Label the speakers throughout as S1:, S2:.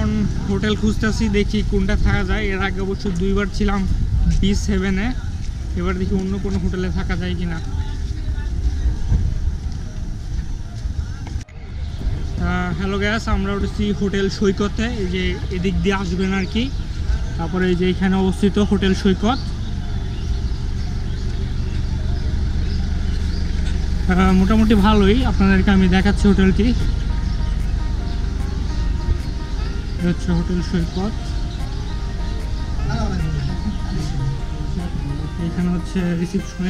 S1: এখন হোটেল খুঁজতেছি, দেখি কোনটা থাকা যায়। এর আগে অবশ্য 2বার ছিলাম B7-এ, এবার দেখি অন্য কোনো হোটেলে থাকা যায় কিনা। হ্যালো গ্যাস, আমরা উঠেছি হোটেল সৈকতে। এই যে এদিক দিয়ে আসবেন আর কি। তারপরে এই যে এখানে অবস্থিত হোটেল সৈকত। মোটামুটি ভালোই, আপনাদেরকে আমি দেখাচ্ছি হোটেলটি। হচ্ছে হোটেল সৈকত, এখানে হচ্ছে রিসিপশনে।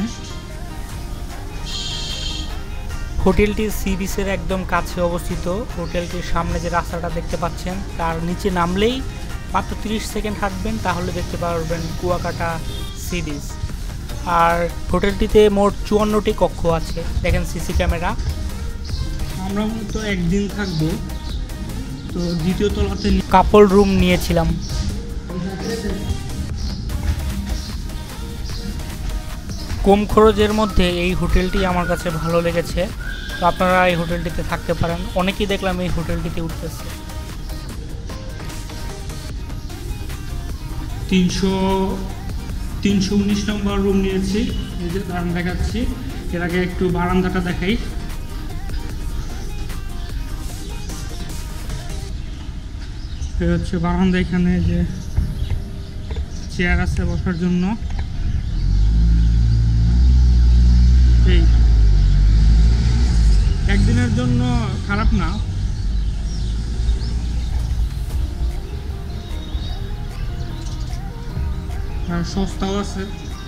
S2: হোটেলটি সি বিচের একদম কাছে অবস্থিত। হোটেলটির সামনে যে রাস্তাটা দেখতে পাচ্ছেন তার নিচে নামলেই মাত্র 30 সেকেন্ড হাঁটবেন, তাহলে দেখতে পারবেন কুয়াকাটা সি বিচ। আর হোটেলটিতে মোট 54টি কক্ষ আছে, দেখেন সিসি ক্যামেরা।
S1: আমরা মূলত একদিন থাকবো, তো দ্বিতীয় তলাতে
S2: কাপল রুম নিয়েছিলাম। কম খরচের মধ্যে এই হোটেলটি আমার কাছে ভালো লেগেছে, তো আপনারা এই হোটেলটিতে থাকতে পারেন। অনেকেই দেখলাম এই হোটেলটিতে উঠতেছে।
S1: 319 নম্বর রুম নিয়েছি, এই যে দাঁড়ান দেখাচ্ছি। এর আগে একটু বারান্দাটা দেখাই। এই হচ্ছে বারান্দা, এখানে যে চেয়ার আছে বসার জন্য। এই একদিনের জন্য খারাপ না। আর সস্তাও আছে।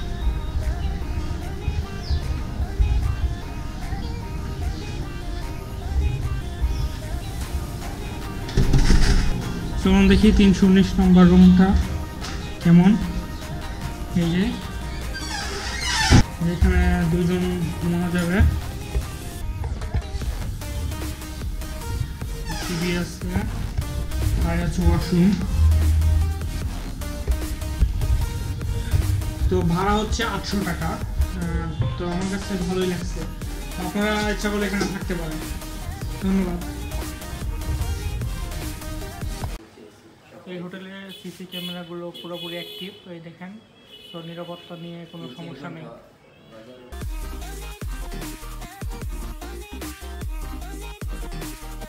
S1: চলুন দেখি 319 নম্বর রুমটা কেমন। এই যে এখানে 2 জন ঘুমানো যাবে। টিভি আছে, আর আছে ওয়াশরুম। তো ভাড়া হচ্ছে 800 টাকা। তো আমার কাছে ভালোই লাগছে, আপনারা ইচ্ছা করলে এখানে থাকতে পারেন। ধন্যবাদ। এই হোটেলের সিসি ক্যামেরাগুলো পুরোপুরি অ্যাক্টিভ, এই দেখেন। তো নিরাপত্তা নিয়ে কোনো সমস্যা নেই।